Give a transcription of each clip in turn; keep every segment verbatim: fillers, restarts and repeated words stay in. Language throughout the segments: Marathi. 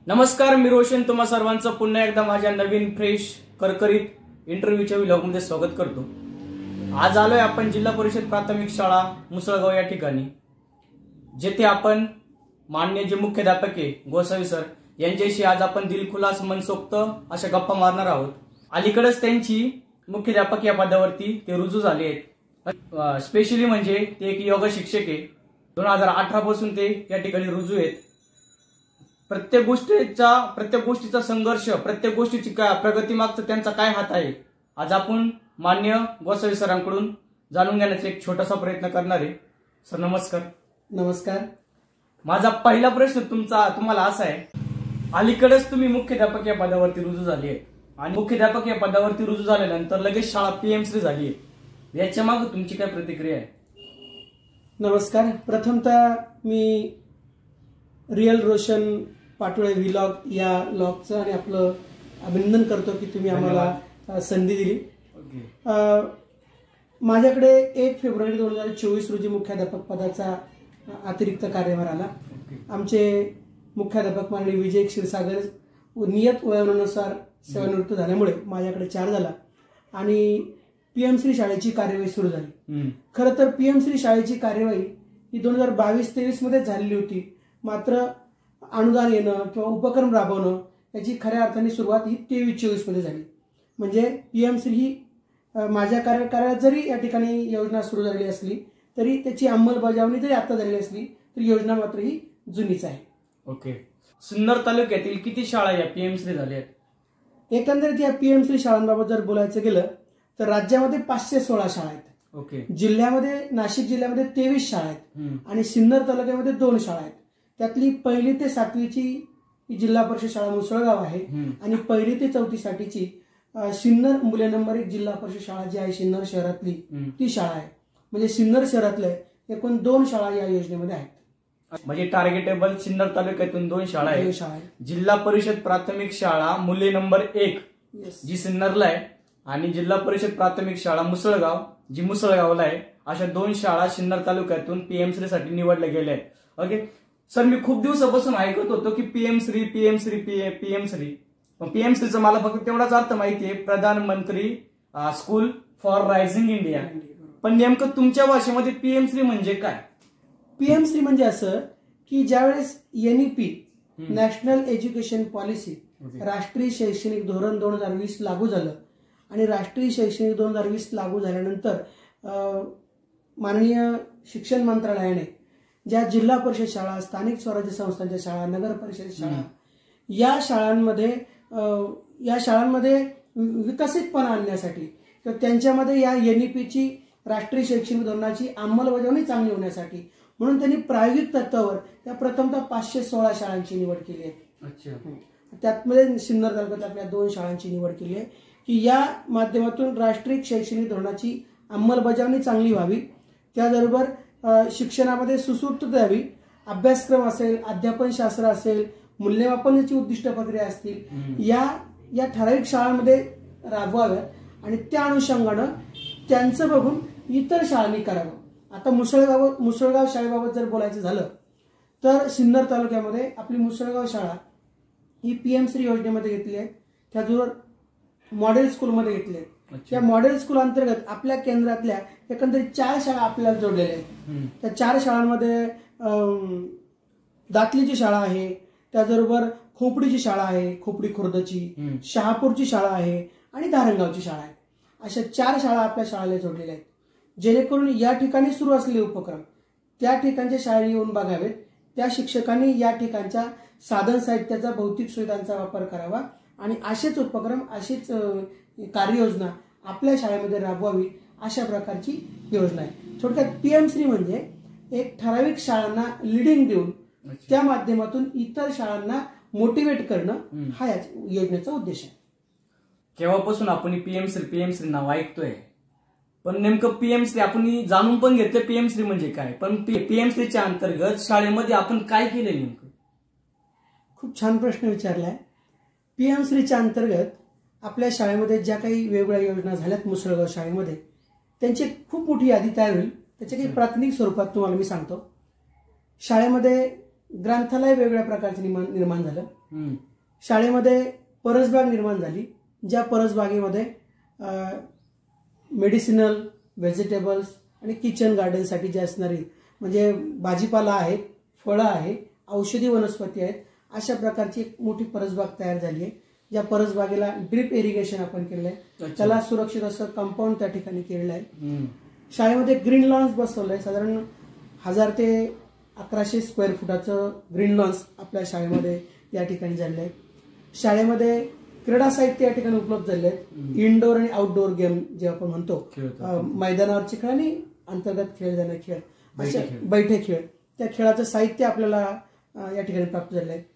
नमस्कार, मी रोशन तुम्हा सर्वांचं पुन्हा एकदा माझ्या नवीन फ्रेश करकरीत इंटरव्ह्यूच्या व्लॉगमध्ये स्वागत करतो। आज आलोय आपण जिल्हा परिषद प्राथमिक शाळा मुसळगाव या ठिकाणी, जेथे आपण माननीय जे मुख्याध्यापक आहे गोसावी सर यांच्याशी आज आपण दिलखुलास मनसोक्त अशा गप्पा मारणार आहोत। अलीकडेच त्यांची मुख्याध्यापक या पदावरती ते रुजू झाले आहेत। स्पेशली म्हणजे ते एक योगा शिक्षक आहे। दोन हजार अठरा पासून ते या ठिकाणी रुजू आहेत। प्रत्येक गोष्टीचा प्रत्येक गोष्टीचा संघर्ष, प्रत्येक गोष्टीची प्रगती मागचा त्यांचा काय हात आहे, आज आपण मान्य गोसावी सरांकडून जाणून घेण्याचा एक छोटासा प्रयत्न करणार आहे। सर नमस्कार। नमस्कार। माझा पहिला प्रश्न तुमचा तुम्हाला असा आहे, अलीकडेच तुम्ही मुख्याध्यापक या पदावरती रुजू झाले आहे आणि मुख्याध्यापक या पदावरती रुजू झाल्यानंतर लगेच शाळा पीएमसी झाली आहे, याच्या मागे तुमची काय प्रतिक्रिया आहे? नमस्कार। प्रथमतः मी रियल रोशन पाटोळे व्लॉग या लॉगचं आणि आपलं अभिनंदन करतो की तुम्ही आम्हाला संधी दिली। माझ्याकडे एक फेब्रुवारी दोन हजार चोवीस रोजी मुख्याध्यापक पदाचा अतिरिक्त कार्यभार आला। आमचे मुख्याध्यापक माननीय विजय क्षीरसागर नियत वयोमानानुसार सेवानिवृत्त झाल्यामुळे माझ्याकडे चार झाला आणि पीएमश्री शाळेची कार्यवाही सुरू झाली। खरं तर पीएमश्री शाळेची कार्यवाही ही दोन हजार बावीस तेवीस मध्ये झालेली होती, मात्र अनुदान येणं किंवा उपक्रम राबवणं याची खऱ्या अर्थाने सुरुवात ही तेवीस चोवीस मध्ये झाली। म्हणजे पीएमश्री ही माझ्या कार्यकाळात जरी या ठिकाणी योजना सुरू झालेली असली तरी त्याची अंमलबजावणी जरी आता झालेली असली तरी योजना मात्र ही जुनीच आहे। ओके। सिन्नर तालुक्यातील किती शाळा या पीएमश्री झाल्या आहेत? एकंदरीत या पीएमश्री शाळांबाबत जर बोलायचं गेलं तर राज्यामध्ये पाचशे सोळा शाळा आहेत। ओके। जिल्ह्यामध्ये नाशिक जिल्ह्यामध्ये तेवीस शाळा आहेत आणि सिन्नर तालुक्यामध्ये दोन शाळा आहेत। त्यातली पहिली ते सातवीची जिल्हा परिषद शाळा मुसळगाव आहे आणि पहिली ते चौथी साठीची सिन्नर मुले नंबर एक जिल्हा परिषद शाळा जी आहे सिन्नर शहरातली ती शाळा आहे। म्हणजे सिन्नर शहरातले एकूण दोन शाळा या योजनेमध्ये आहेत। म्हणजे टार्गेटेबल सिन्नर तालुक्यातून दोन शाळा आहेत। जिल्हा परिषद प्राथमिक शाळा मुले नंबर एक जी सिन्नरला आहे आणि जिल्हा परिषद प्राथमिक शाळा मुसळगाव जी मुसळगावला आहे, अशा दोन शाळा सिन्नर तालुक्यातून पीएमश्री साठी निवडल्या गेल्या आहेत। ओके सर, मी खूप दिवसापासून ऐकत होतो की पीएमश्री पीएमश्री पीएमश्री पीएमश्रीचा मला फक्त तेवढाच अर्थ माहिती आहे, प्रधानमंत्री स्कूल फॉर रायझिंग इंडिया। पण नेमकं तुमच्या भाषेमध्ये पीएमश्री म्हणजे काय? पीएमश्री म्हणजे असं की ज्यावेळेस एनईपी नॅशनल एज्युकेशन पॉलिसी राष्ट्रीय शैक्षणिक धोरण दोन हजार वीस लागू झालं आणि राष्ट्रीय शैक्षणिक दोन हजार वीस लागू झाल्यानंतर माननीय शिक्षण मंत्रालयाने ज्या जिल्हा परिषद शाळा, स्थानिक स्वराज्य संस्थांच्या शाळा, नगर परिषद शाळा या शाळांमध्ये या शाळांमध्ये विकसितपणा आणण्यासाठी किंवा त्यांच्यामध्ये या एनईपीची राष्ट्रीय शैक्षणिक धोरणाची अंमलबजावणी चांगली होण्यासाठी म्हणून त्यांनी प्रायोगिक तत्वावर त्या प्रथमतः पाचशे सोळा शाळांची निवड केली आहे। त्यातमध्ये सिन्नर तालुक्यात आपल्या दोन शाळांची निवड केली आहे की या माध्यमातून राष्ट्रीय शैक्षणिक धोरणाची अंमलबजावणी चांगली व्हावी, त्याचबरोबर शिक्षणामध्ये सुसूत्रता यावी, अभ्यासक्रम असेल, अध्यापन शास्त्र असेल, मूल्यमापनाची उद्दिष्ट प्रक्रिया असतील, या या ठराविक शाळांमध्ये राबवाव्यात आणि त्या अनुषंगानं त्यांचं बघून इतर शाळांनी करावं। आता मुसळगाव मुसळगाव शाळेबाबत जर बोलायचं झालं तर सिन्नर तालुक्यामध्ये आपली मुसळगाव शाळा ही पीएमश्री योजनेमध्ये घेतली आहे, त्याचबरोबर मॉडेल स्कूलमध्ये घेतली आहे। या मॉडेल स्कूल अंतर्गत आपल्या केंद्रातल्या एकंदरीत चार शाळा आपल्याला जोडलेल्या आहेत। त्या चार शाळांमध्ये दातलीची शाळा आहे, त्याचबरोबर खोपडीची शाळा आहे, खोपडी खुर्दची, शहापूरची शाळा आहे आणि धारणगावची शाळा आहे। अशा चार शाळा आपल्या शाळेला जोडलेल्या आहेत, जेणेकरून या ठिकाणी सुरू असलेले उपक्रम त्या ठिकाणच्या शाळेने येऊन बघावेत, त्या शिक्षकांनी या ठिकाणच्या साधन साहित्याचा, भौतिक सुविधांचा वापर करावा आणि असेच उपक्रम, अशीच कार्ययोजना आपल्या शाळेमध्ये राबवावी, अशा प्रकारची योजना आहे। थोडक्यात पीएमश्री म्हणजे एक ठराविक शाळांना लिडिंग देऊन त्या माध्यमातून इतर शाळांना मोटिवेट करणं हा या योजनेचा उद्देश आहे। केव्हापासून आपण पीएमश्री पीएमश्री नाव ऐकतोय, पण नेमकं पीएमश्री आपण जाणून पण घेतलं पीएमश्री म्हणजे काय, पण पीएमश्रीच्या अंतर्गत शाळेमध्ये आपण काय केलं नेमकं? खूप छान प्रश्न विचारलाय। पीएमश्रीच्या अंतर्गत आपल्या शाळेमध्ये ज्या काही वेगवेगळ्या योजना झाल्यात मुसळगाव शाळेमध्ये, त्यांची खूप मोठी यादी तयार होईल। त्याच्या काही प्राथमिक स्वरूपात तुम्हाला मी सांगतो। शाळेमध्ये ग्रंथालय वेगवेगळ्या प्रकारचे निर्माण झालं, शाळेमध्ये परसबाग निर्माण झाली, ज्या परसबागेमध्ये मेडिसिनल, व्हेजिटेबल्स आणि किचन गार्डनसाठी जे असणारी म्हणजे भाजीपाला आहे, फळं आहे, औषधी वनस्पती आहेत, अशा प्रकारची एक मोठी परसबाग तयार झाली आहे. ज्या परसबागेला ड्रिप इरिगेशन आपण केलं आहे, त्याला सुरक्षित असं कंपाऊंड त्या ठिकाणी केलेलं आहे. शाळेमध्ये ग्रीन लॉन्स बसवलंय, साधारण हजार ते अकराशे स्क्वेअर फुटाचं ग्रीन लॉन्स आपल्या शाळेमध्ये या ठिकाणी झालेलं आहे. शाळेमध्ये क्रीडा साहित्य या ठिकाणी उपलब्ध झाले आहेत. इनडोअर आणि आउटडोअर गेम जे आपण म्हणतो, मैदानावरचे खेळ आणि अंतर्गत खेळ जाणारे खेळ, अशा बैठे खेळ, त्या खेळाचं साहित्य आपल्याला या ठिकाणी प्राप्त झालं आहे.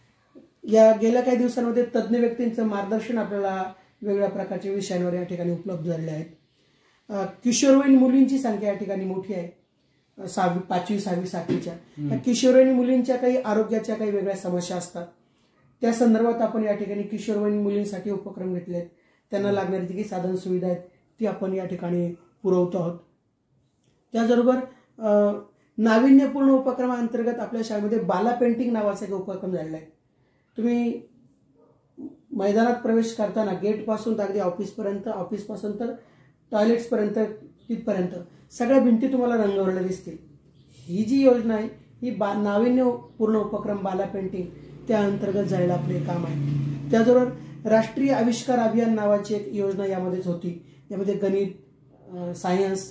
या गेल्या काही दिवसांमध्ये तज्ज्ञ व्यक्तींचं मार्गदर्शन आपल्याला वेगवेगळ्या प्रकारच्या विषयांवर या ठिकाणी उपलब्ध झालेले आहेत. किशोरवयीन मुलींची संख्या या ठिकाणी मोठी आहे, सहावी पाचवी सहावी सातवीच्या. या किशोरवयीन मुलींच्या काही आरोग्याच्या काही वेगळ्या समस्या असतात, त्या संदर्भात आपण या ठिकाणी किशोरवयीन मुलींसाठी उपक्रम घेतले आहेत. त्यांना लागणारी जी काही साधन सुविधा आहेत ती आपण या ठिकाणी पुरवतो आहोत. त्याचबरोबर नाविन्यपूर्ण उपक्रमाअंतर्गत आपल्या शाळेमध्ये बाला पेंटिंग नावाचा एक उपक्रम झालेला आहे. तुम्ही मैदानात प्रवेश करताना गेटपासून अगदी ऑफिसपर्यंत, ऑफिसपासून तर टॉयलेट्सपर्यंत, तिथपर्यंत सगळ्या भिंती तुम्हाला रंगवलेल्या दिसतील. ही जी योजना आहे ही बा नाविन्यपूर्ण उपक्रम बाला पेंटिंग त्या अंतर्गत झालेलं आपले काम आहे. त्याचबरोबर राष्ट्रीय आविष्कार अभियान नावाची एक योजना यामध्येच होती. यामध्ये गणित, science,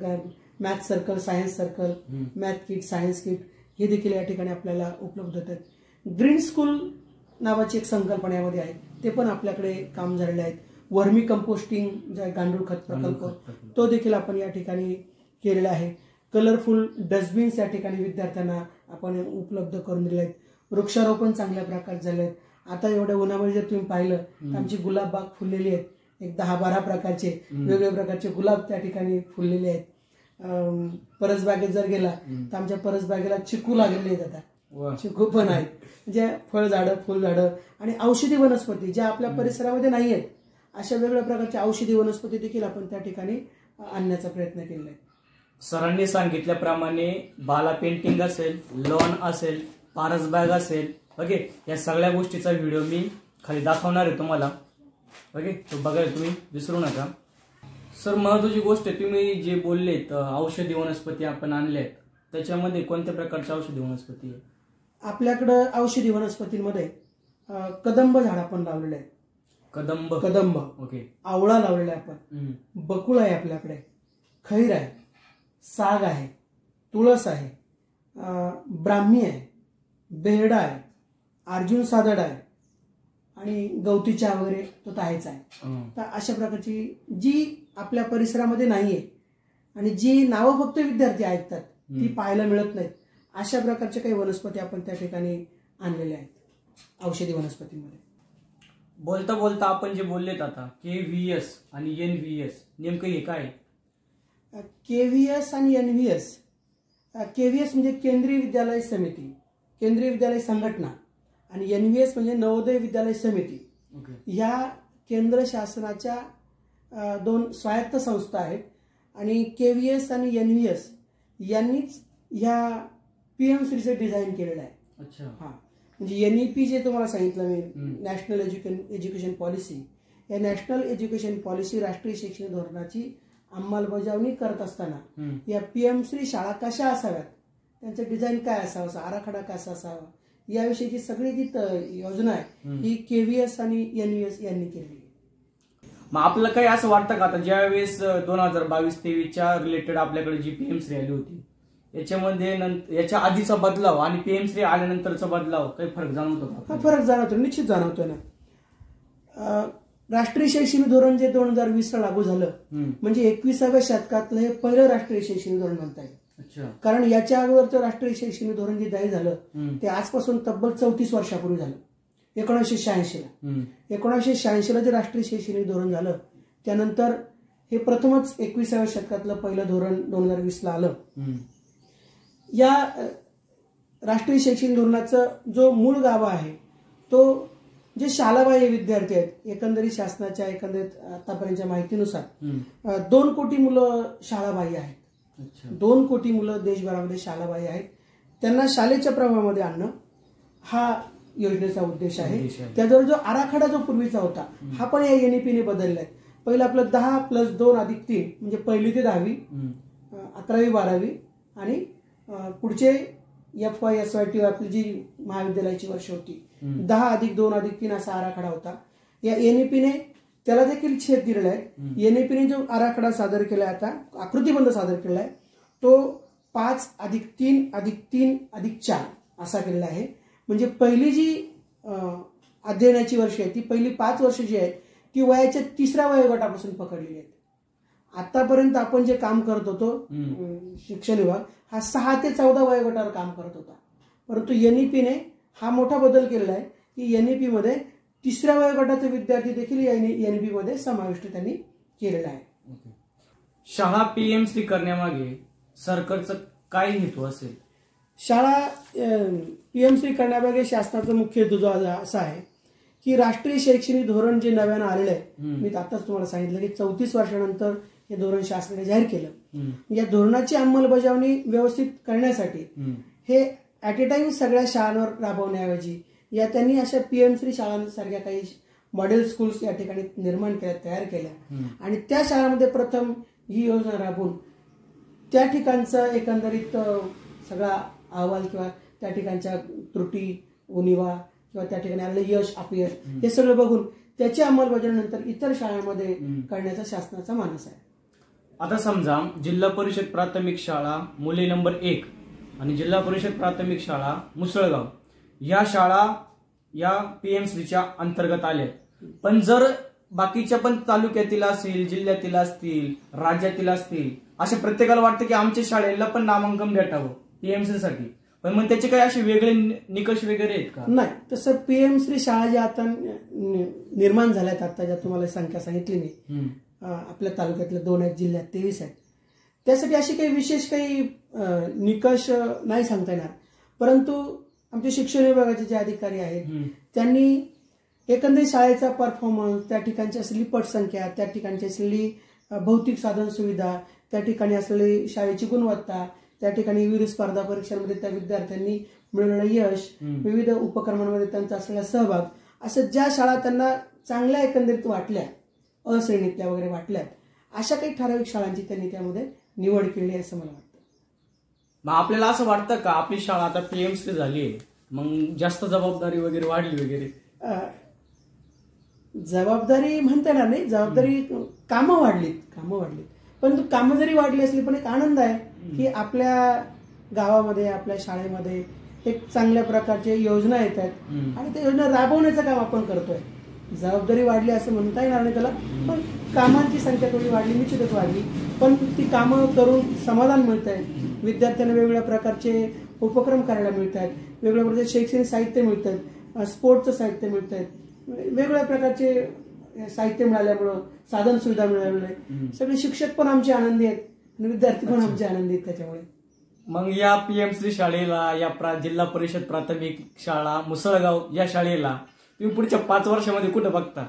math circle, science circle, math kit, science kit हे देखील या ठिकाणी आपल्याला उपलब्ध होतात. ग्रीन स्कूल नावाची एक संकल्पना यामध्ये आहे, ते पण आपल्याकडे काम झालेले आहेत. वर्मी कंपोस्टिंग जे गांडूळ खत प्रकल्प तो देखील आपण या ठिकाणी केलेला आहे. कलरफुल डस्टबिन्स या ठिकाणी विद्यार्थ्यांना आपण उपलब्ध करून दिले आहेत. वृक्षारोपण चांगल्या प्रकारे झाले आहेत. आता एवढ्या उन्हामध्ये जर तुम्ही पाहिलं तर आमची गुलाब बाग फुललेली आहेत. एक दहा बारा प्रकारचे वेगवेगळ्या प्रकारचे गुलाब त्या ठिकाणी फुललेले आहेत. परसबागेत जर गेला तर आमच्या परसबागेला चिकू लागलेले आहेत. आता चिकू पण आहेत, म्हणजे फळझाडं, फुलझाडं आणि औषधी वनस्पती ज्या आपल्या परिसरामध्ये नाही आहेत, अशा वेगवेगळ्या प्रकारच्या औषधी वनस्पती देखील आपण त्या ठिकाणी आणण्याचा प्रयत्न केलेला आहे. सरांनी सांगितल्याप्रमाणे बाला पेंटिंग असेल, लॉन असेल, परसबाग असेल, ओके, या सगळ्या गोष्टीचा व्हिडिओ मी खाली दाखवणार आहे तुम्हाला. ओके, तो बघायला तुम्ही विसरू नका. सर, महत्वाची गोष्ट आहे, तुम्ही जे बोललेत औषधी वनस्पती आपण आणल्यात, त्याच्यामध्ये कोणत्या प्रकारच्या औषधी वनस्पती आहे? आपल्याकडं औषधी वनस्पतींमध्ये कदंब झाड आपण लावलेलं आहे. कदंब कदंब ओके. आवळा लावलेला आहे आपण, बकुळ आहे आपल्याकडे, खैर आहे, साग आहे, तुळस आहे, ब्राह्मी आहे, बेहडा आहे, अर्जुन सादड आहे आणि गवती चहा वगैरे तो आहेच आहे. तर अशा प्रकारची जी आपल्या परिसरामध्ये नाहीये आणि जी नावं फक्त विद्यार्थी ऐकतात ती पाहायला मिळत नाहीत, अशा प्रकारच्या काही वनस्पती आपण त्या ठिकाणी आणलेल्या आहेत औषधी वनस्पतींमध्ये. बोलता बोलता आपण जे बोललेत आता के व्ही एस आणि एन व्ही एस, नेमकं हे काय? के व्ही एस आणि N V S, K V S म्हणजे केंद्रीय विद्यालय समिती, केंद्रीय विद्यालय संघटना, आणि एन व्ही एस म्हणजे नवोदय विद्यालय समिती. ह्या केंद्र शासनाच्या दोन स्वायत्त संस्था आहेत आणि के व्ही एस आणि एन व्ही एस यांनीच ह्या पीएमश्रीचं डिझाईन केलेलं आहे. अच्छा. हा, म्हणजे एनईपी जे तुम्हाला सांगितलं मी, नॅशनल एज्युकेशन एज्युकेशन पॉलिसी, या नॅशनल एज्युकेशन पॉलिसी राष्ट्रीय शैक्षणिक धोरणाची अंमलबजावणी करत असताना या पीएमश्री शाळा कशा असाव्यात, त्यांचं डिझाईन काय असावं, आराखडा कसा असावा, याविषयीची सगळी जी योजना आहे ही के व्ही एस आणि एन व्ही एस यांनी केली. मग आपल्याला काही असं वाटतं का, आता ज्यावेळेस दोन हजार बावीस तेवीसच्या रिलेटेड आपल्याकडे जी पीएमश्री आली होती, याच्यामध्ये याच्या आधीचा बदलाव आणि पीएमश्री आल्यानंतरचा बदलाव काही फरक जाणवतो का? फरक जाणवतो, निश्चित जाणवतोय ना. राष्ट्रीय शैक्षणिक धोरण जे दोन हजार वीस ला लागू झालं, म्हणजे एकविसाव्या शतकातलं हे पहिलं राष्ट्रीय शैक्षणिक धोरण म्हणता येईल. कारण याच्या अगोदरचं राष्ट्रीय शैक्षणिक धोरण जे जाहीर झालं ते आजपासून तब्बल चौतीस वर्षापूर्वी झालं, एकोणीसशे शहाऐंशी ला. एकोणीसशे शहाऐंशी ला जे राष्ट्रीय शैक्षणिक धोरण झालं त्यानंतर हे प्रथमच एकविसाव्या शतकातलं पहिलं धोरण दोन हजार वीस ला आलं. या राष्ट्रीय शैक्षणिक धोरणाचं जो मूळ गाभा आहे तो जे शालाबाह्य विद्यार्थी आहेत, एकंदरीत शासनाच्या एकंदरीत आतापर्यंतच्या माहितीनुसार दोन कोटी मुलं शाळाबाह्य आहेत. दोन कोटी मुलं देशभरामध्ये शाळाबाह्य आहेत. त्यांना शाळेच्या प्रवाहामध्ये आणणं हा योजनेचा उद्देश आहे. उद्देश आहे. त्याजवळ जो आराखडा जो पूर्वीचा होता हा पण या एनईपीने बदललाय. पहिलं आपलं दहा प्लस दोन अधिक तीन म्हणजे पहिली ते दहावी, अकरावी बारावी आणि पुढचे F Y S Y T आपली जी महाविद्यालयाची वर्ष होती दहा अधिक दोन अधिक तीन असा आराखडा होता. या एनईपीने त्याला देखील छेद दिलेला आहे. एनईपीने जो आराखडा सादर केलाय, आता आकृतीबंध सादर केलाय, तो पाच अधिक तीन अधिक तीन अधिक चार असा केलेला आहे. म्हणजे पहिली जी अध्ययनाची वर्ष आहे ती पहिली पाच वर्ष जी आहेत ती वयाच्या तिसऱ्या वयोगटापासून पकडलेली आहेत. आतापर्यंत आपण जे काम करत होतो शिक्षण विभाग हा सहा ते चौदा वयोगटावर काम करत होता. परंतु एनईपीने हा मोठा बदल केलेला आहे की एनईपी मध्ये तिसऱ्या वयोगटाचे विद्यार्थी देखील एनईपी मध्ये समाविष्ट त्यांनी केलेला आहे. शाळा पीएमसी करण्यामागे सरकारचं काय हेतू असेल? शाळा पीएमसी करण्यामागे शासनाचा मुख्य हेतू जो असा आहे की राष्ट्रीय शैक्षणिक धोरण जे नव्यानं आलेलं आहे, मी आताच तुम्हाला सांगितलं की चौतीस वर्षानंतर हे धोरण शासनाने जाहीर केलं. या धोरणाची अंमलबजावणी व्यवस्थित करण्यासाठी हे ऍट ए टाइम सगळ्या शाळांवर राबवण्याऐवजी या त्यांनी अशा पीएमसी शाळांसारख्या काही मॉडेल स्कूल्स या ठिकाणी निर्माण केल्या, तयार केल्या आणि त्या शाळांमध्ये प्रथम ही योजना राबवून त्या ठिकाणचा एकंदरीत सगळा अहवाल किंवा त्या ठिकाणच्या त्रुटी उणिवा किंवा त्या ठिकाणी आलेलं यश अपयश हे सगळं बघून त्याची अंमलबजावणीनंतर इतर शाळांमध्ये करण्याचा शासनाचा मानस आहे. आता समजा जिल्हा परिषद प्राथमिक शाळा मुले नंबर एक आणि जिल्हा परिषद प्राथमिक शाळा मुसळगाव या शाळा या पीएमसीच्या अंतर्गत आल्या, पण जर बाकीच्या पण तालुक्यातील असेल, जिल्ह्यातील असतील, राज्यातील असतील, असे प्रत्येकाला वाटतं की आमच्या शाळेला पण नामांकन भेटावं पीएमसी साठी, पण मग त्याचे काही असे वेगळे निकष वगैरे आहेत का? नाही, तसं पीएमसी शाळा ज्या आता निर्माण झाल्यात, आता ज्या तुम्हाला संख्या सांगितली नाही, आपल्या तालुक्यातल्या दोन आहेत, जिल्ह्यात तेवीस आहेत, त्यासाठी अशी काही विशेष काही निकष नाही सांगता येणार. परंतु आमचे शिक्षण विभागाचे जे अधिकारी आहेत त्यांनी एकंदरीत शाळेचा परफॉर्मन्स, त्या ठिकाणची असलेली पटसंख्या, त्या ठिकाणची असलेली भौतिक साधन सुविधा, त्या ठिकाणी असलेली शाळेची गुणवत्ता, त्या ठिकाणी विविध स्पर्धा परीक्षांमध्ये त्या विद्यार्थ्यांनी मिळवलेलं यश, विविध उपक्रमांमध्ये त्यांचा असलेला सहभाग, असं ज्या शाळा त्यांना चांगल्या एकंदरीत वाटल्या, अश्रेणीतल्या वगैरे वाटल्यात, अशा काही ठराविक शाळांची त्यांनी त्यामध्ये निवड केली असं मला वाटतं. मग आपल्याला असं वाटतं का आपली शाळा आता पीएमसी झाली आहे, मग जास्त जबाबदारी वगैरे वाढली वगैरे? जबाबदारी म्हणता येणार नाही, जबाबदारी कामं वाढलीत, कामं वाढलीत, पण कामं जरी वाढली असली पण एक आनंद आहे की आपल्या गावामध्ये, आपल्या शाळेमध्ये एक चांगल्या प्रकारचे योजना येत आहेत आणि त्या योजना राबवण्याचं काम आपण करतोय. जबाबदारी वाढली असं म्हणता येणार नाही त्याला, पण कामांची संख्या थोडी वाढली, निश्चितच वाढली, पण ती कामं करून समाधान मिळत आहे. विद्यार्थ्यांना वेगवेगळ्या प्रकारचे उपक्रम करायला मिळत आहेत, वेगवेगळ्या प्रकारचे शैक्षणिक साहित्य मिळत आहेत, स्पोर्टचं साहित्य मिळत आहेत, वेगवेगळ्या प्रकारचे साहित्य मिळाल्यामुळं, साधन सुविधा मिळाल्यामुळे सगळे शिक्षक पण आमचे आनंदी आहेत आणि विद्यार्थी पण आमचे आनंदी आहेत. त्याच्यामुळे मग या पीएमसी शाळेला, या जिल्हा परिषद प्राथमिक शाळा मुसळगाव या शाळेला तुम्ही पुढच्या पाच वर्षामध्ये कुठं बघता?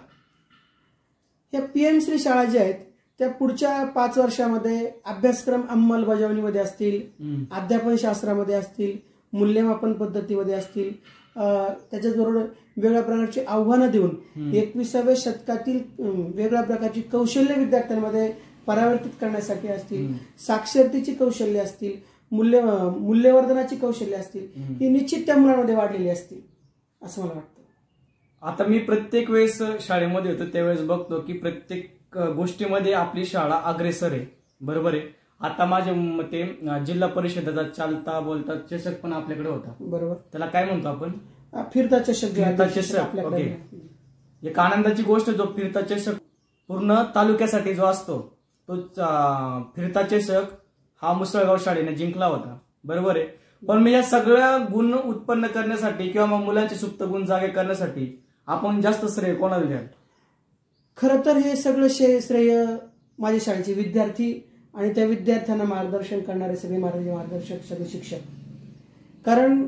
या पीएमसी शाळा ज्या आहेत त्या पुढच्या पाच वर्षामध्ये अभ्यासक्रम अंमलबजावणीमध्ये असतील, अध्यापन शास्त्रामध्ये असतील, मूल्यमापन पद्धतीमध्ये असतील, त्याच्याचबरोबर वेगळ्या प्रकारची आव्हानं देऊन एकविसाव्या शतकातील वेगळ्या प्रकारची कौशल्य विद्यार्थ्यांमध्ये परावर्तित करण्यासाठी असतील, साक्षरतेची कौशल्य असतील, मूल्य मूल्यवर्धनाची कौशल्य असतील, ही निश्चित त्या मुलांमध्ये वाढलेली असतील असं मला वाटतं. आता मी प्रत्येक वेळेस शाळेमध्ये होतो त्यावेळेस बघतो की प्रत्येक गोष्टीमध्ये आपली शाळा अग्रेसर आहे, बरोबर आहे. आता माझ्या मते जिल्हा परिषदेचा चालता बोलता चषक पण आपल्याकडे होता, बरोबर, त्याला काय म्हणतो आपण? फिरता चषक. फिरता चषक, ओके. एक आनंदाची गोष्ट, जो फिरता चषक पूर्ण तालुक्यासाठी जो असतो तो फिरता चषक हा मुसळगाव शाळेने जिंकला होता, बरोबर आहे. पण मी या सगळ्या गुण उत्पन्न करण्यासाठी किंवा मग मुलांचे सुप्त गुण जागे करण्यासाठी आपण जास्त श्रेय कोणाला द्याल? खरं तर हे सगळं श्रेय माझ्या शाळेचे विद्यार्थी आणि त्या विद्यार्थ्यांना मार्गदर्शन करणारे सगळे माझे मार्गदर्शक, सगळे शिक्षक. कारण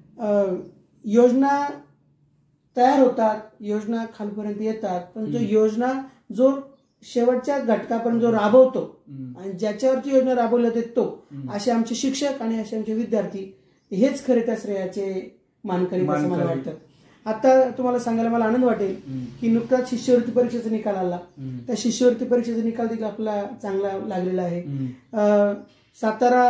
योजना तयार होतात, योजना खालपर्यंत येतात, पण जो योजना जो शेवटच्या घटकापर्यंत जो राबवतो आणि ज्याच्यावरती योजना राबवली जाते तो, असे आमचे शिक्षक आणि असे आमचे विद्यार्थी हेच खरे त्या श्रेयाचे मानकरी असं मला वाटतं. आता तुम्हाला सांगायला मला आनंद वाटेल की नुकताच शिष्यवृत्ती परीक्षेचा निकाल आला. त्या शिष्यवृत्ती परीक्षेचा निकाल देखील आपला चांगला लागलेला आहे. सातारा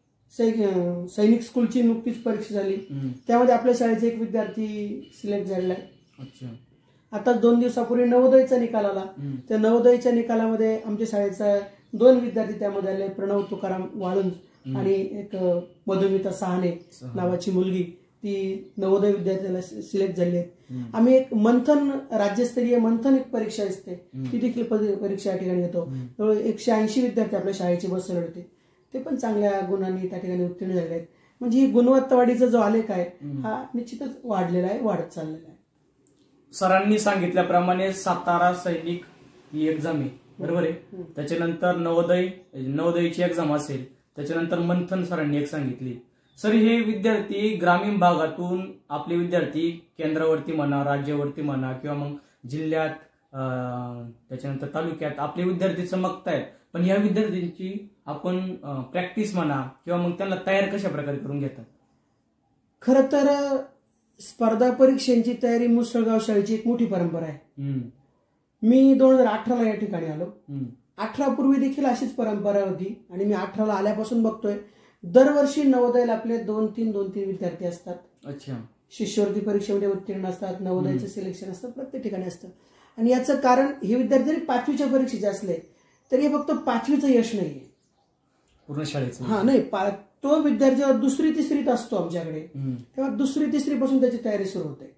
सैनिक स्कूलची नुकतीच परीक्षा झाली, त्यामध्ये आपल्या शाळेचे एक विद्यार्थी सिलेक्ट झालेला आहे. आता दोन दिवसापूर्वी नवोदयचा निकाल आला. त्या नवोदयच्या निकालामध्ये आमच्या शाळेचा दोन विद्यार्थी त्यामध्ये आले, प्रणव तुकाराम वाळुंज आणि एक मधुमिता सहाने नावाची मुलगी, ती नवोदय विद्यार्थ्याला सिलेक्ट झाली आहे. आम्ही एक मंथन, राज्यस्तरीय मंथन एक परीक्षा असते, ती देखील परीक्षा या ठिकाणी घेतो. जवळ एकशे ऐंशी विद्यार्थी आपल्या शाळेचे बसवले होते, ते पण चांगल्या गुणांनी त्या ठिकाणी उत्तीर्ण झालेले आहेत. म्हणजे ही गुणवत्तावाढीचा जो आलेख आहे हा निश्चितच वाढलेला आहे, वाढत चाललेला आहे. सरांनी सांगितल्याप्रमाणे सातारा सैनिक ही एक्झाम आहे, बरोबर आहे. त्याच्यानंतर नवोदय नवोदयची एक्झाम असेल, त्याच्यानंतर मंथन सरांनी एक सांगितली. सर, हे विद्यार्थी ग्रामीण भागातून आपले विद्यार्थी केंद्रावरती म्हणा, राज्यावरती म्हणा किंवा मग जिल्ह्यात, त्याच्यानंतर तालुक्यात आपले विद्यार्थी चमकतायत, पण या विद्यार्थ्यांची आपण प्रॅक्टिस म्हणा किंवा मग त्यांना तयार कशा प्रकारे करून घेतात? खरं तर स्पर्धा परीक्षांची तयारी मुसळगाव शाळेची एक मोठी परंपरा आहे. मी दोन हजार अठराला या ठिकाणी आलो. अठरा पूर्वी देखील अशीच परंपरा होती आणि मी अठराला आल्यापासून बघतोय दरवर्षी नवोदयाला आपले दोन तीन दोन तीन विद्यार्थी असतात. अच्छा. शिष्यवृत्ती परीक्षेमध्ये उत्तीर्ण असतात, नवोदयाचं सिलेक्शन असतं, प्रत्येक ठिकाणी असतं. आणि याचं कारण, हे विद्यार्थी जरी पाचवीच्या परीक्षेचे असले तरी हे फक्त पाचवीचं यश नाहीये पूर्ण शाळेचं. हा नाही, तो विद्यार्थी जेव्हा दुसरी तिसरीत असतो आमच्याकडे, तेव्हा दुसरी तिसरी पासून त्याची तयारी सुरू होते.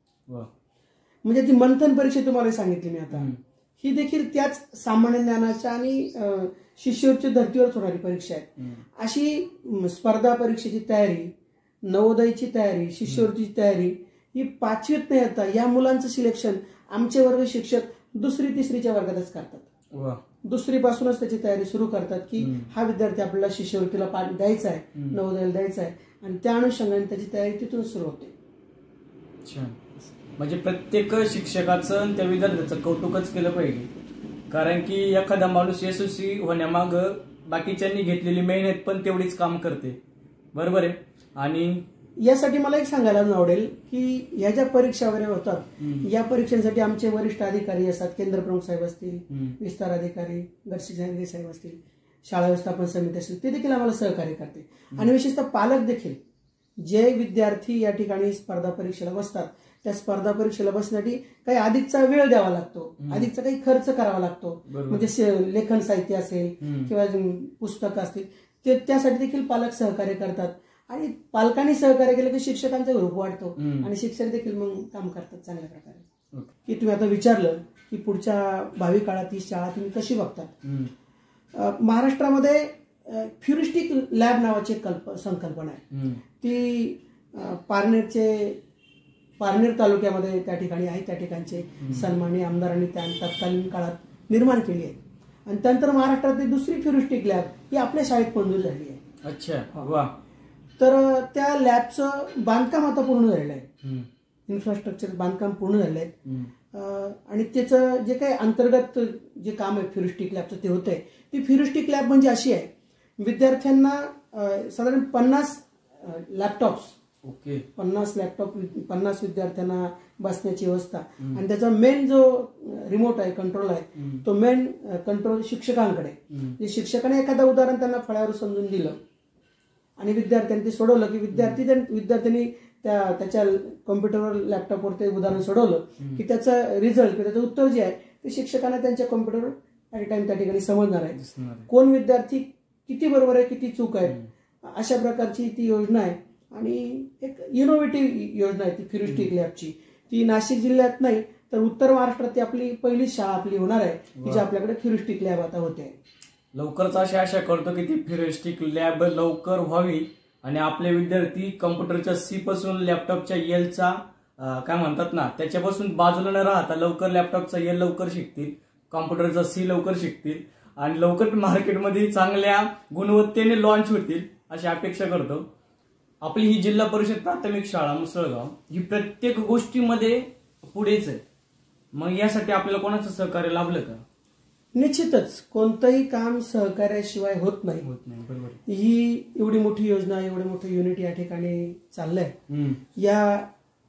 म्हणजे ती मंथन परीक्षा तुम्हाला सांगितली मी आता, ही देखील त्याच सामान्य ज्ञानाच्या आणि शिष्यवृत्तीच्या धर्तीवरच होणारी परीक्षा आहे. अशी स्पर्धा परीक्षेची तयारी, नवोदयची तयारी, शिष्यवृत्तीची तयारी ही पाचवीत नाही येता या मुलांचं सिलेक्शन आमचे वर्ग शिक्षक दुसरी तिसरीच्या वर्गातच करतात. दुसरी पासूनच त्याची तयारी सुरू करतात की हा विद्यार्थी आपल्याला शिष्यवृत्तीला पाठ द्यायचा आहे, नवोदयाला द्यायचा आहे, आणि त्या अनुषंगाने त्याची तयारी तिथून सुरू होते. म्हणजे प्रत्येक शिक्षकाचं त्या विद्यार्थ्याचं कौतुकच केलं पाहिजे, कारण की एखादा माणूस यशस्वी होण्यामाग बाकीच्यांनी घेतलेली मेहनत पण तेवढीच काम करते, बरोबर आहे. आणि यासाठी मला एक सांगायला आवडेल की ह्या ज्या परीक्षा वगैरे होतात, या परीक्षांसाठी आमचे वरिष्ठ अधिकारी असतात, केंद्र प्रमुख साहेब असतील, विस्तार अधिकारी, गटशिक्षणाधिकारी साहेब असतील, शाळा व्यवस्थापन समिती असेल, ते देखील आम्हाला सहकार्य करते. आणि विशेषतः पालक देखील, जे विद्यार्थी या ठिकाणी स्पर्धा परीक्षेला बसतात, त्या स्पर्धा परीक्षेला बसण्यासाठी काही अधिकचा वेळ द्यावा लागतो, अधिकचा काही खर्च करावा लागतो. म्हणजे लेखन साहित्य असेल किंवा पुस्तकं असतील, ते त्यासाठी देखील पालक सहकार्य करतात. आणि पालकांनी सहकार्य केलं की शिक्षकांचा ग्रुप वाढतो आणि शिक्षक देखील मग काम करतात चांगल्या प्रकारे. की तुम्ही आता विचारलं की पुढच्या भावी काळात ही शाळा तुम्ही कशी बघतात, महाराष्ट्रामध्ये फ्युरिस्टिक लॅब नावाची एक संकल्पना आहे. ती पारनेरचे पारनेर तालुक्यामध्ये त्या ठिकाणी आहे, त्या ठिकाणचे सन्माननीय आमदारांनी त्या तत्कालीन काळात निर्माण केली आहे. आणि त्यानंतर महाराष्ट्रातली दुसरी फ्युरिस्टिक लॅब ही आपल्या शाळेत मंजूर झाली आहे. अच्छा, वा. तर त्या लॅबचं बांधकाम आता पूर्ण झालेलं आहे, इन्फ्रास्ट्रक्चर बांधकाम पूर्ण झालेलं आहे. आणि त्याचं जे काही अंतर्गत जे काम आहे फ्युरिस्टिक लॅबचं ते होतंय. ती फ्युरिस्टिक लॅब म्हणजे अशी आहे, विद्यार्थ्यांना साधारण पन्नास लॅपटॉप्स, ओके, पन्नास लॅपटॉप, पन्नास विद्यार्थ्यांना बसण्याची व्यवस्था, आणि त्याचा मेन जो रिमोट आहे, कंट्रोल आहे, तो मेन कंट्रोल शिक्षकांकडे. शिक्षकाने एखादं उदाहरण त्यांना फळ्यावर समजून दिलं आणि विद्यार्थ्यांनी ते सोडवलं की विद्यार्थी विद्यार्थ्यांनी त्या त्याच्या कॉम्प्युटरवर, लॅपटॉपवर ते उदाहरण सोडवलं की त्याचं रिझल्ट किंवा त्याचं उत्तर जे आहे ते शिक्षकांना त्यांच्या कॉम्प्युटरवर ॲट टाइम त्या ठिकाणी समजणार आहे. कोण विद्यार्थी किती बरोबर आहे, किती चूक आहे, अशा प्रकारची ती योजना आहे. आणि एक इनोव्हेटिव्ह योजना आहे ती फ्युरिस्टिक लॅबची. ती नाशिक जिल्ह्यात नाही तर उत्तर महाराष्ट्रात ती आपली पहिलीच शाळा आपली होणार आहे की जी आपल्याकडे फ्युरिस्टिक लॅब आता होते. लवकरच अशी आशा करतो की ती फ्युरिस्टिक लॅब लवकर व्हावी आणि आपले विद्यार्थी कॉम्प्युटरच्या सी पासून लॅपटॉपच्या एलचा काय म्हणतात ना त्याच्यापासून बाजूला न राहता लवकर लॅपटॉपचा एल लवकर शिकतील, कॉम्प्युटरचा सी लवकर शिकतील आणि लवकर मार्केटमध्ये चांगल्या गुणवत्तेने लॉन्च होतील अशी अपेक्षा करतो. आपली ही जिल्हा परिषद प्राथमिक शाळा मुसळगाव ही प्रत्येक गोष्टीमध्ये पुढेच आहे. मग यासाठी आपल्याला कोणाचं सहकार्य लाभलं का? निश्चितच कोणतंही काम सहकार्याशिवाय होत नाही. ही एवढी मोठी योजना, एवढे मोठं युनिट या ठिकाणी चाललंय. या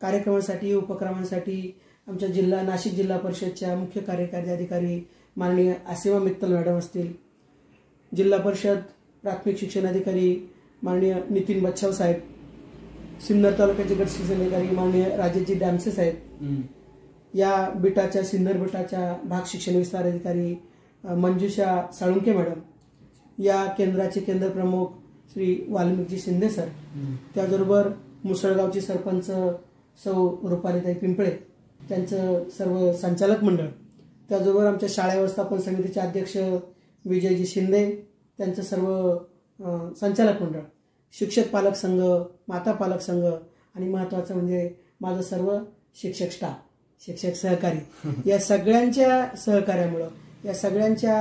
कार्यक्रमासाठी उपक्रमांसाठी आमच्या जिल्हा नाशिक जिल्हा परिषदच्या मुख्य कार्यकारी अधिकारी माननीय आसिमा मित्तल मॅडम असतील, जिल्हा परिषद प्राथमिक शिक्षण अधिकारी माननीय नितीन बच्छाव साहेब, सिन्नर तालुक्याचे गट शिक्षण अधिकारी माननीय राजेशजी डामसे साहेब, या बिटाच्या सिन्नर बिटाच्या भाग शिक्षण विस्तार अधिकारी मंजुषा साळुंके मॅडम, या केंद्राचे केंद्र प्रमुख श्री वाल्मिकजी शिंदे सर, त्याचबरोबर मुसळगावचे सरपंच सौ रुपालीताई पिंपळे, त्यांचं सर्व संचालक मंडळ, त्याचबरोबर आमच्या शाळा व्यवस्थापन समितीचे अध्यक्ष विजयजी शिंदे, त्यांचं सर्व संचालक मंडळ, शिक्षक पालक संघ, माता पालक संघ आणि महत्त्वाचं म्हणजे माझं सर्व शिक्षक स्टाफ, शिक्षक सहकारी, या सगळ्यांच्या सहकार्यामुळं, या सगळ्यांच्या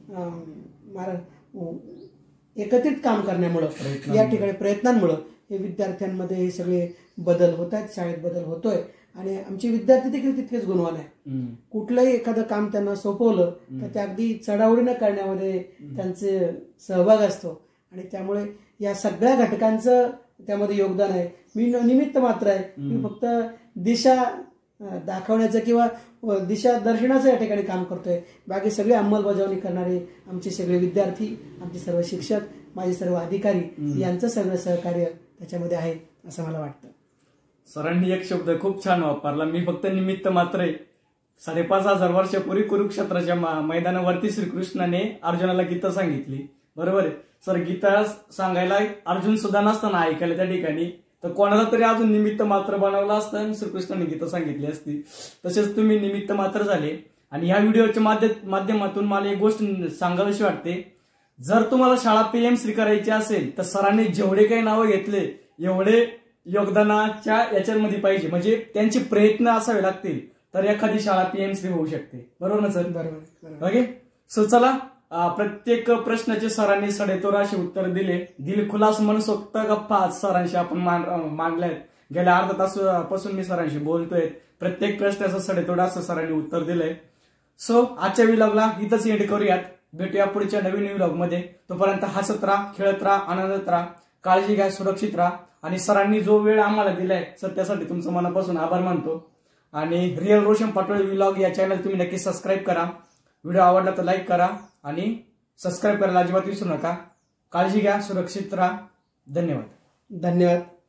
एकत्रित काम करण्यामुळं, या ठिकाणी प्रयत्नांमुळं हे विद्यार्थ्यांमध्ये हे सगळे बदल होत आहेत, शाळेत बदल होतोय आणि आमचे विद्यार्थी देखील तितकेच गुणवान आहे. कुठलंही एखादं काम त्यांना सोपवलं तर ते अगदी चढाओढीनं करण्यामध्ये त्यांचे सहभाग असतो आणि त्यामुळे या सगळ्या घटकांचं त्यामध्ये योगदान आहे. मी निमित्त मात्र आहे, मी फक्त दिशा दाखवण्याचं किंवा दिशा दर्शनाचं या ठिकाणी काम करतोय. बाकी सगळे अंमलबजावणी करणारे आमचे सगळे विद्यार्थी, आमचे सर्व शिक्षक, माझे सर्व अधिकारी यांचं सगळं सहकार्य त्याच्यामध्ये आहे असं मला वाटतं. सरांनी एक शब्द खूप छान वापरला, मी फक्त निमित्त मात्र आहे. साडेपाच हजार वर्षापूर्वी कुरुक्षेत्राच्या मैदानावरती श्रीकृष्णाने अर्जुनाला गीता सांगितली, बरोबर आहे सर. गीता सांगायला अर्जुन सुद्धा नसताना ऐकायला त्या ठिकाणी तर कोणाला तरी अजून निमित्त मात्र बनवलं असतं आणि श्रीकृष्णाने गीता सांगितली असती. तसेच तुम्ही निमित्त मात्र झाले. आणि ह्या व्हिडिओच्या माध्यमातून मला एक गोष्ट सांगावीशी वाटते, जर तुम्हाला शाळा पीएमसी करायची असेल तर सरांनी जेवढे काही नावं घेतले एवढे योगदानाच्या याच्यामध्ये पाहिजे, म्हणजे त्यांचे प्रयत्न असावे लागतील तर एखादी शाळा पीएमसी होऊ शकते, बरोबर ना सर? बरोबर. ओके, सो चला, प्रत्येक प्रश्नाचे सरांनी सडेतोड असे उत्तर दिले. दिल खुलास मनसोक्त गप्पा आज सरांशी आपण मांडल्यात. गेल्या अर्धा तासापासून मी सरांशी बोलतोय. प्रत्येक प्रश्नाचं सडेतोड असं सरांनी उत्तर दिलंय. सो आजच्या व्लॉगला इथंच एंड करूयात. भेटूया पुढच्या नवीन व्लॉग मध्ये. तोपर्यंत हसत राहा, खेळत राहा, आनंदात राहा, काळजी घ्या, सुरक्षित राहा. आणि सरांनी जो वेळ आम्हाला दिलाय सर त्यासाठी तुमचं मनापासून आभार मानतो. आणि रिअल रोशन पाटोळे व्लॉग या चॅनल तुम्ही नक्की सबस्क्राईब करा. व्हिडिओ आवडला तर लाईक करा आणि सबस्क्राईब करायला अजिबात विसरू नका. काळजी घ्या, सुरक्षित राहा. धन्यवाद. धन्यवाद.